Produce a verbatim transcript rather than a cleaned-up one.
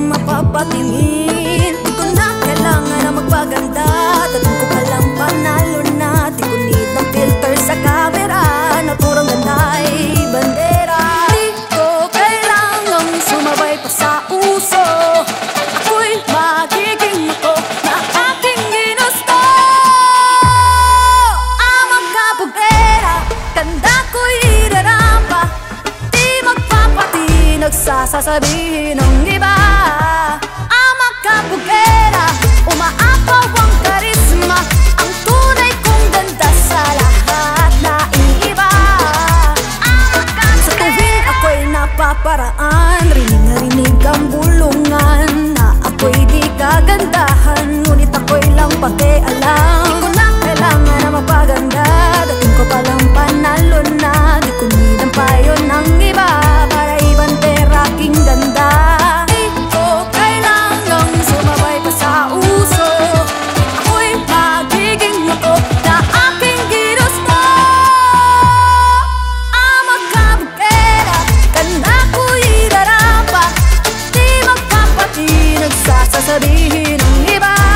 mapapatingin. Di ko na kailangan na magpaganda, tattoo ko palang panalo na. Di ko need ng filter sa camera, naturang ganay bandera. Di ko kailangang sumabay pa sa uso, ako'y magiging ako na aking ginusto. AMAKABOGERA, ganda ko'y irarapa, di magpapati nagsasasabihin ng iba. AMAKABOGERA, umaapaw ang karisma, ang tunay kong ganda sa lahat na iiba. Sa tuwing ako'y napaparaan, rinig na rinig ang bulungan na ako'y di kagandahan, ngunit ako'y lang pakialam. Di ko na kailangan na mapaganda, dating ko palang panalo na. Di ko need ang payo ng iba para ibantera aking ganda. Di ko kailangang sumabay pa sa uso, ako'y magiging ako na aking ginusto. AMAKABOGERA, ganda ko'y irarapa, di magpapati nagsasasabihin ng iba.